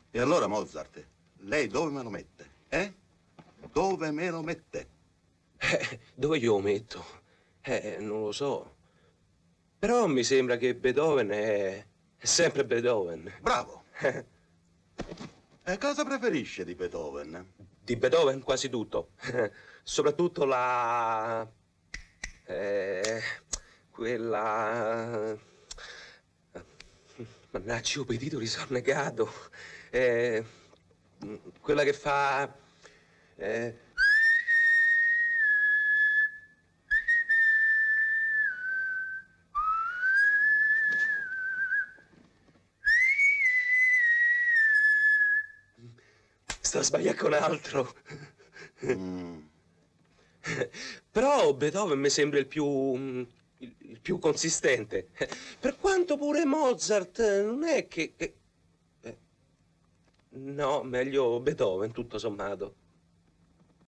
E allora, Mozart, lei dove me lo mette? Dove me lo mette? Dove io lo metto? Non lo so. Però mi sembra che Beethoven è sempre Beethoven. Bravo. E cosa preferisce di Beethoven? Di Beethoven quasi tutto. Soprattutto la... quella... Mannaggia, ho pedito, risornegato. Quella che fa... Sto a sbagliare con altro. Però Beethoven mi sembra il più consistente. Per quanto pure Mozart non è che... No, meglio Beethoven, tutto sommato.